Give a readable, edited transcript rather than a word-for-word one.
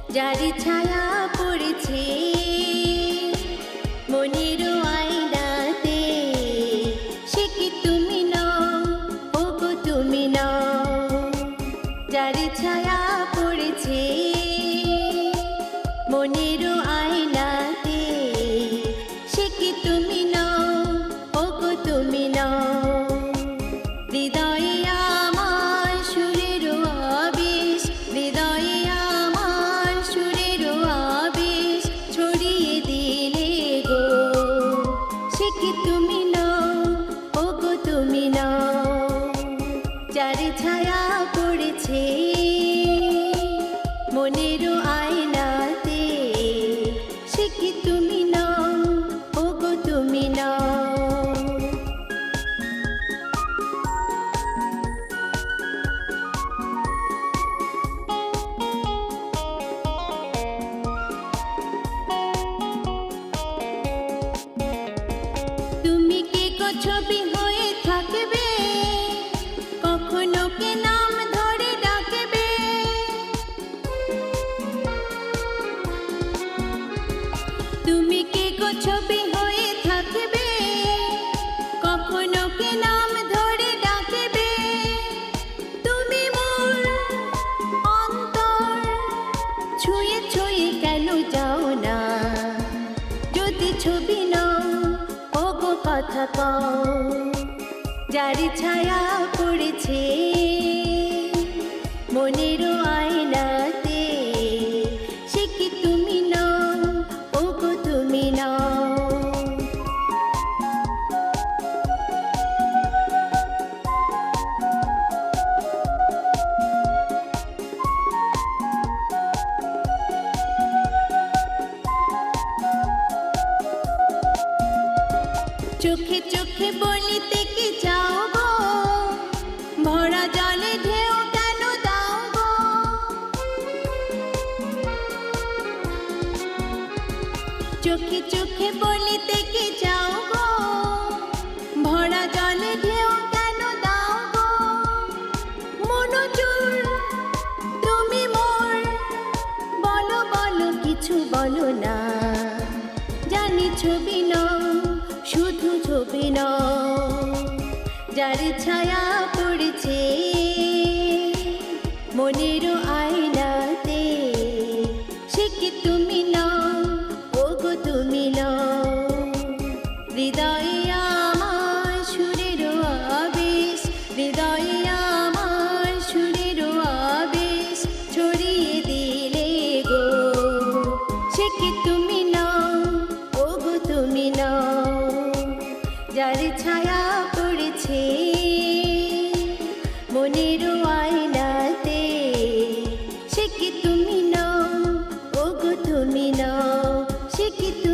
যারি ছায়া পড়েছে মনের আয়নাতে, সে কি তুমি নও, ওগো তুমি নও। যারি ছায়া পড়েছে মনের আয়নাতে, সে কি তুমি নও, ওগো তুমি নও। হৃদয়ে আমার সুরের আবেশ, হৃদয়ে আমার সুরের আবেশ ছড়িয়ে দিলে গো, সে কি তুমি নও, ওগো তুমি নও। যার ছায়া পড়েছে মনের আয়নাতে, সে কি তুমি নও, ওগো তুমি নও। তুমি কে গো ছবি হয়ে থাকবে, কখনো কে নাম ধরে ডাকবে। তুমি কে গো ছবি হয়ে থাকবে, কখনো কে নাম ধরে ডাকবে। তুমি মোর অন্তর ছুঁয়ে ছুঁয়ে কেন যাও না, যদি ছবি নও, ওগো কথা কও। যার ছায়া পড়েছে মনের আয়নাতে, সে কি তুমি নও, ওগো তুমি নও। চোখে চোখে বলিতে কি চাও গো, ভরা জলে ঢেউ কেন দাও গো। চোখে চোখে বলিতে কি চাও গো, ভরা জলে ঢেউ কেন দাও গো। মনোজোর তুমি মোর, বলো বলো কিছু বলো না। জানি ছবি নও, শুধু ছবি নও। যার ছায়া পড়েছে মনের আয়নাতে, সে কি তুমি নও, ওগো তুমি নও। হৃদয়ে আমার সুরের আবেশ, হৃদয়ে আমার সুরের আবেশ ছড়িয়ে দিলে গো, সে কি তুমি নও, ওগো তুমি নও। যার ছায়া পড়েছে মনের আয়নাতে, সে কি তুমি নও, ওগো তুমি নও। সে কি